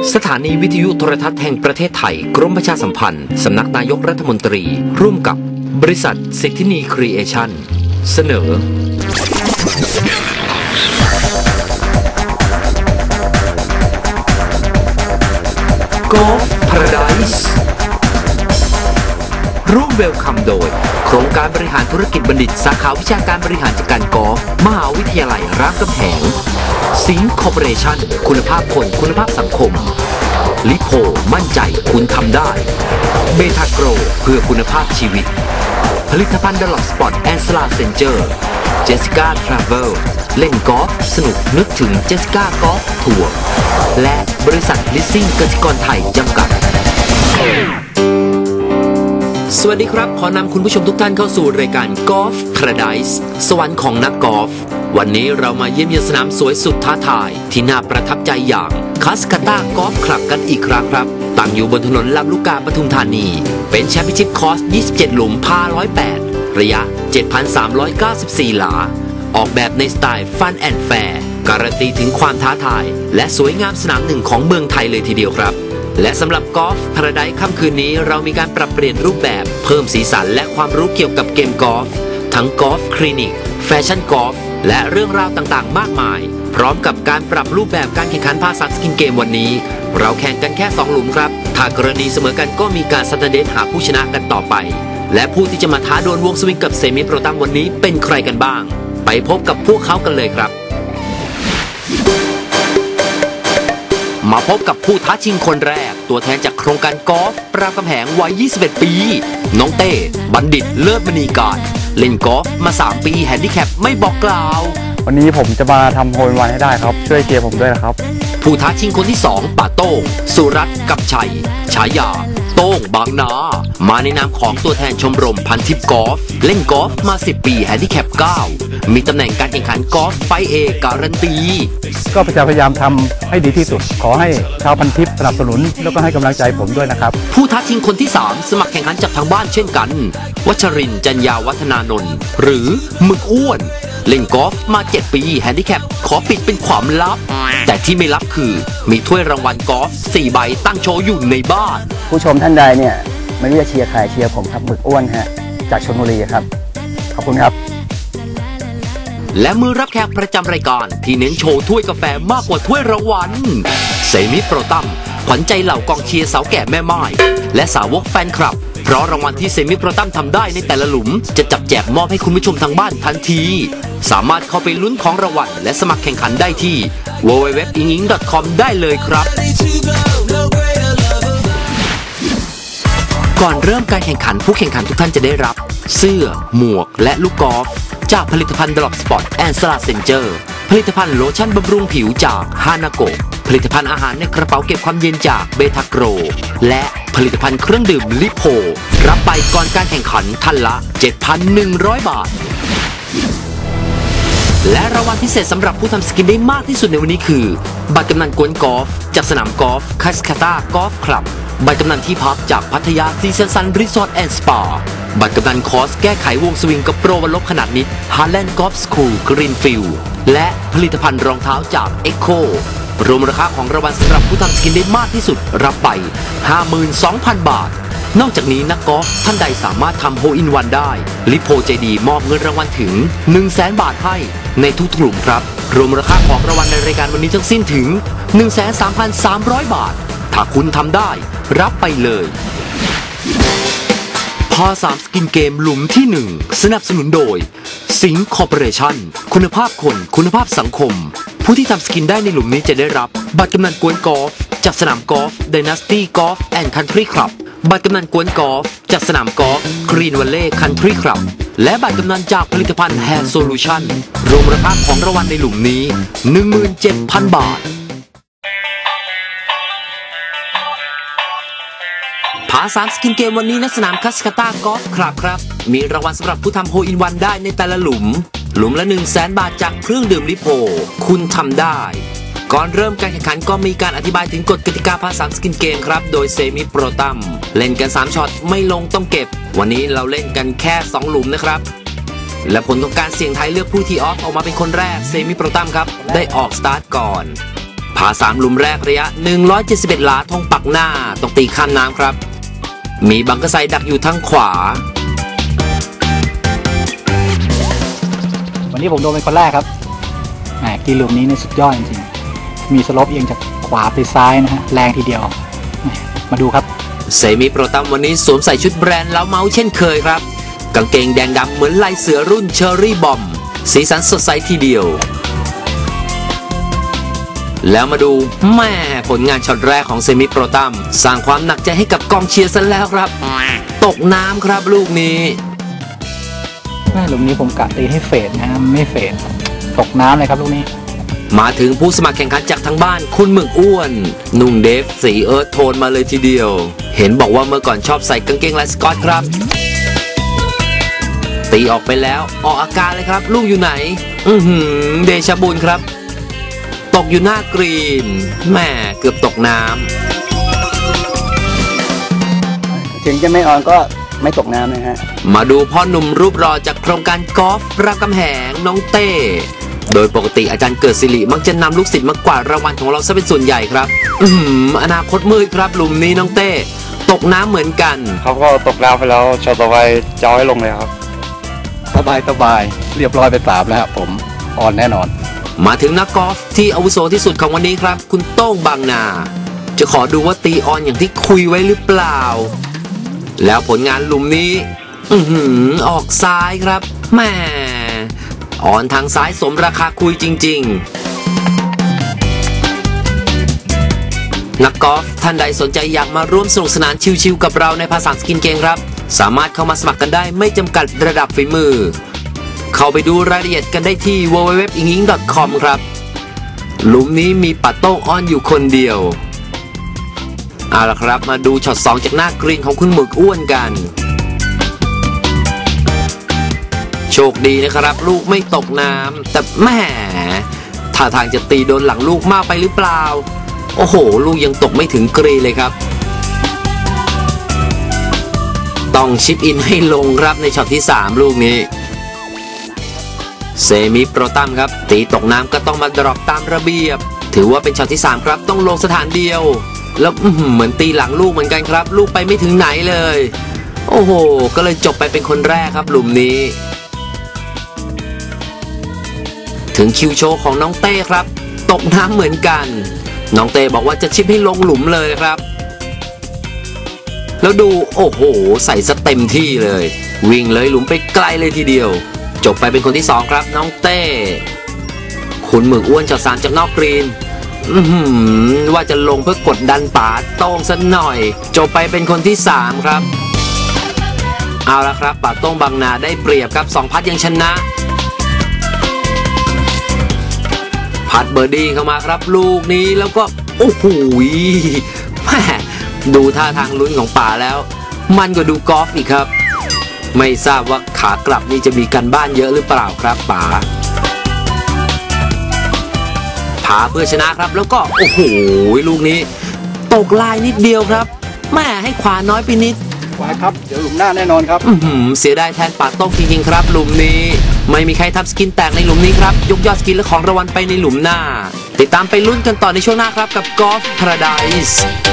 สถานีวิทยุโทรทัศน์แห่งประเทศไทยกรมประชาสัมพันธ์สำนักนายกรัฐมนตรีร่วมกับบริษัทสิทธินีครีเอชั่นเสนอกอล์ฟพาราไดซ์ร่วมเวลคัมโดยโครงการบริหารธุรกิจบัณฑิตสาขาวิชาการบริหารจัดการกอล์ฟมหาวิทยาลัยรามคำแหงสิงห์คอร์ปอเรชั่นคุณภาพคนคุณภาพสังคมลิโพมั่นใจคุณทำได้เบทาโกรเพื่อคุณภาพชีวิตผลิตภัณฑ์ดลอปสปอร์ตแอนด์สลาเซนเจอร์เจสสิก้าทราเวลเล่นกอล์ฟสนุกนึกถึงเจสสิก้ากอล์ฟทัวร์และบริษัทลิสซิ่งกสิกรไทยจำกัดสวัสดีครับขอนำคุณผู้ชมทุกท่านเข้าสู่รายการกอล์ฟพาราไดซ์สวรรค์ของนักกอล์ฟวันนี้เรามาเยี่ยมเยียนสนามสวยสุดท้าทายที่น่าประทับใจอย่างคัสคาต้ากอล์ฟคลับกันอีกครั้งครับตั้งอยู่บนถนนลำลูกกาปทุมธานีเป็นแชมเปี้ยนชิพคอร์ส27หลุมพา108ระยะ 7,394 หลาออกแบบในสไตล์ฟันแอนด์แฟร์การันตีถึงความท้าทายและสวยงามสนามหนึ่งของเมืองไทยเลยทีเดียวครับและสำหรับกอล์ฟพาราไดซ์ค่ำคืนนี้เรามีการปรับเปลี่ยนรูปแบบเพิ่มสีสันและความรู้เกี่ยวกับเกมกอล์ฟทั้งกอล์ฟคลินิกแฟชั่นกอล์ฟและเรื่องราวต่างๆมากมายพร้อมกับการปรับรูปแบบการแข่งขันพา3สกินเกมวันนี้เราแข่งกันแค่2หลุมครับถ้ากรณีเสมอกันก็มีการซัดเดทหาผู้ชนะกันต่อไปและผู้ที่จะมาท้าดวลวงสวิงกับเซมิโปรตัมวันนี้เป็นใครกันบ้างไปพบกับพวกเขากันเลยครับมาพบกับผู้ท้าชิงคนแรกตัวแทนจากโครงการกอล์ฟรามคำแหงวัย21ปีน้องเต้บัณฑิตเลิศมณีการเล่นกอล์ฟมา3ปีแฮนดิแคปไม่บอกกล่าววันนี้ผมจะมาทำโฮลวันให้ได้ครับช่วยเชียร์ผมด้วยนะครับผู้ท้าชิงคนที่2ป่าโต้งสุรัตน์กับชัยฉายาโต้งบางนามาในนามของตัวแทนชมรมพันทิพย์กอล์ฟเล่นกอล์ฟมา10ปีแฮนดิแคป9มีตำแหน่งการแข่งขันกอล์ฟไฟเอการันตีก็พยายามทำให้ดีที่สุดขอให้ชาวพันทิพย์สนับสนุนแล้วก็ให้กำลังใจผมด้วยนะครับผู้ท้าชิงคนที่3สมัครแข่งขันจากทางบ้านเช่นกันวัชรินทร์จันยาวัฒนานนท์หรือหมึกอ้วนเล่นกอล์ฟมา7ปีแฮนดิแคปขอปิดเป็นความลับแต่ที่ไม่ลับคือมีถ้วยรางวัลกอล์ฟ4ใบตั้งโชว์อยู่ในบ้านผู้ชมท่านใดเนี่ยไม่รู้จะเชียร์ใครเชียร์ผมครับหมึกอ้วนฮะจากชลบุรีครับขอบคุณครับและมือรับแขกประจำรายการที่เน้นโชว์ถ้วยกาแฟมากกว่าถ้วยรางวัลเซมิโปรตัมขวัญใจเหล่ากองเชียร์สาวแก่แม่ไม้และสาวกแฟนคลับเพราะรางวัลที่เซมิโปรตัมทำได้ในแต่ละหลุมจะจับแจกมอบให้คุณผู้ชมทางบ้านทันทีสามารถเข้าไปลุ้นของรางวัลและสมัครแข่งขันได้ที่ www.inging.com ได้เลยครับก่อนเริ่มการแข่งขันผู้แข่งขันทุกท่านจะได้รับเสื้อหมวกและลูกกอล์ฟจากผลิตภัณฑ์ดลอปสปอร์ตแอนด์สลาเซนเจอร์ผลิตภัณฑ์โลชั่นบำรุงผิวจากฮานาโกะผลิตภัณฑ์อาหารในกระเป๋าเก็บความเย็นจากเบทาโกรและผลิตภัณฑ์เครื่องดื่มลิโพรับไปก่อนการแข่งขันท่านละ 7,100 บาทและรางวัลพิเศษสำหรับผู้ทำสกินได้มากที่สุดในวันนี้คือบัตรกำนันกวนกอล์ฟจากสนามกอล์ฟคัสคาต้ากอล์ฟคลับบัตรกำนันที่พักจากพัทยาซีซันรีสอร์ทแอนด์สปาบัตรกำนันคอร์สแก้ไขวงสวิงกับโปรวันลบขนาดนิดฮาร์แลนด์กอล์ฟสคูลกรีนฟิลด์และผลิตภัณฑ์รองเท้าจากเอ็กโครวมราคาของรางวัลสำหรับผู้ทำสกินได้มากที่สุดรับไป 52,000 บาทนอกจากนี้นักกอล์ฟท่านใดสามารถทำโฮลอินวันได้ลิโพใจดีมอบเงินรางวัลถึง 100,000 บาทให้ในทุกๆหลุมครับรวมราคาของรางวัลในรายการวันนี้ทั้งสิ้นถึง 13,300 บาทถ้าคุณทำได้รับไปเลยพา3สกินเกมหลุมที่1สนับสนุนโดยสิงห์คอร์ปอเรชั่นคุณภาพคนคุณภาพสังคมผู้ที่ทำสกินได้ในหลุมนี้จะได้รับบัตรกำนันกวนกอล์ฟจากสนามกอล์ฟ Dynasty Golf and Country Club บัตรกำนันกวนกอล์ฟจากสนามกอล์ฟ Green Valley Country Club และบัตรกำนันจากผลิตภัณฑ์ Hair Solution รวมราคาของรางวัลในหลุมนี้ 17,000 บาทพา3สกินเกมวันนี้ณสนามคัสคาต้ากอล์ฟคลับครับมีรางวัลสำหรับผู้ทำโฮลอินวันได้ในแต่ละหลุมละ 100,000 บาทจากเครื่องดื่มลิโพคุณทำได้ก่อนเริ่มการแข่งขันก็มีการอธิบายถึงกฎกติกาพา3สกินเกมครับโดยเซมิโปรตัมเล่นกัน3ช็อตไม่ลงต้องเก็บวันนี้เราเล่นกันแค่2หลุมนะครับและผลของการเสี่ยงทายเลือกผู้ที่ออฟออกมาเป็นคนแรกเซมิโปรตัมครับได้ออกสตาร์ทก่อนพผา3หลุมแรกระยะ171หลาทงปักหน้าต้องตีข้ามน้ำครับมีบังกะไซดักอยู่ทางขวาวันนี้ผมโดนเป็นคนแรกครับแหมกีหลุมนี้เนี่ยสุดยอดจริงๆมีสโลปเอียงจากขวาไปซ้ายนะฮะแรงทีเดียวมาดูครับเซมิโปรตัมวันนี้สวมใส่ชุดแบรนด์แล้วเมาเช่นเคยครับกางเกงแดงดำเหมือนลายเสือรุ่นเชอรี่บอมสีสันสดใสทีเดียวแล้วมาดูแม่ผลงานช็อตแรกของเซมิโปรตัมสร้างความหนักใจให้กับกองเชียร์ซะแล้วครับตกน้ำครับลูกนี้หลุมนี้ผมกะตีให้เฟดนะไม่เฟดตกน้ำเลยครับลูกนี้มาถึงผู้สมัครแข่งขันจากทางบ้านคุณหมึกอ้วนนุ่งเดฟสีเอิร์ธโทนมาเลยทีเดียวเห็นบอกว่าเมื่อก่อนชอบใส่กางเกงลายสกอตครับตีออกไปแล้วออกอาการเลยครับลูกอยู่ไหนเดชบุญครับตกอยู่หน้ากรีนแม่เกือบตกน้ำถึงจะไม่ออนก็ไม่ตกน้ำนะฮะมาดูพ่อหนุ่มรูปรอจากโครงการกอล์ฟรามคำแหงน้องเต้โดยปกติอาจารย์เกิดศิริมักจะนำลูกศิษย์มากวาดรางวัลของเราซะเป็นส่วนใหญ่ครับอนาคตมืดครับหลุมนี้น้องเต้ตกน้ำเหมือนกันเขาก็ตกน้ำไปแล้วช็อตต่อไปจะเอาให้ลงเลยครับสบายเรียบร้อยไป3แล้วผมออนแน่นอนมาถึงนักกอล์ฟที่อาวุโสที่สุดของวันนี้ครับคุณโต้งบางนาจะขอดูว่าตีออนอย่างที่คุยไว้หรือเปล่าแล้วผลงานหลุมนี้ออกซ้ายครับแม่ออนทางซ้ายสมราคาคุยจริงๆนักกอล์ฟท่านใดสนใจอยากมาร่วมสนุกสนานชิวๆกับเราในภาษาสกินเกมครับสามารถเข้ามาสมัครกันได้ไม่จำกัดระดับฝีมือเข้าไปดูรายละเอียดกันได้ที่ www.inging.com ครับหลุมนี้มีปัดโต้งออนอยู่คนเดียวเอาล่ะครับมาดูช็อต2จากหน้ากรีนของคุณหมึกอ้วนกันโชคดีนะครับลูกไม่ตกน้ำแต่แหมท่าทางจะตีโดนหลังลูกมากไปหรือเปล่าโอ้โหลูกยังตกไม่ถึงกรีนเลยครับต้องชิปอินให้ลงครับในช็อตที่3ลูกนี้เซมิโปรตัมครับตีตกน้ำก็ต้องมาดรอปตามระเบียบถือว่าเป็นช็อตที่3ครับต้องลงสถานเดียวแล้วเหมือนตีหลังลูกเหมือนกันครับลูกไปไม่ถึงไหนเลยโอ้โหก็เลยจบไปเป็นคนแรกครับหลุมนี้ถึงคิวโชว์ของน้องเต้ครับตกน้ำเหมือนกันน้องเต้บอกว่าจะชิปให้ลงหลุมเลยครับแล้วดูโอ้โหใส่ซะเต็มที่เลยวิ่งเลยหลุมไปไกลเลยทีเดียวจบไปเป็นคนที่2ครับน้องเต้คุณหมึกอ้วนช็อต3จากนอกกรีนว่าจะลงเพื่อกดดันป๋าโต้งสักหน่อยจบไปเป็นคนที่3ครับเอาละครับป๋าโต้งบางนาได้เปรียบครับ2พัดยังชนะพัดเบอร์ดี้เข้ามาครับลูกนี้แล้วก็โอ้โหแม่ดูท่าทางลุ้นของป๋าแล้วมันก็ดูกอล์ฟอีกครับไม่ทราบว่าขากลับนี่จะมีกันบ้านเยอะหรือเปล่าครับป๋าพาเพื่อชนะครับแล้วก็โอ้โหลูกนี้ตกลายนิดเดียวครับแม่ให้ขวาน้อยไปนิดไว้ครับเดี๋ยวหลุมหน้าแน่นอนครับเสียดายแทนป๋าโต้งจริงๆครับหลุมนี้ไม่มีใครทับสกินแตกในหลุมนี้ครับยกยอดสกินและของรางวัลไปในหลุมหน้าติดตามไปลุ้นกันต่อในช่วงหน้าครับกับ Golf Paradise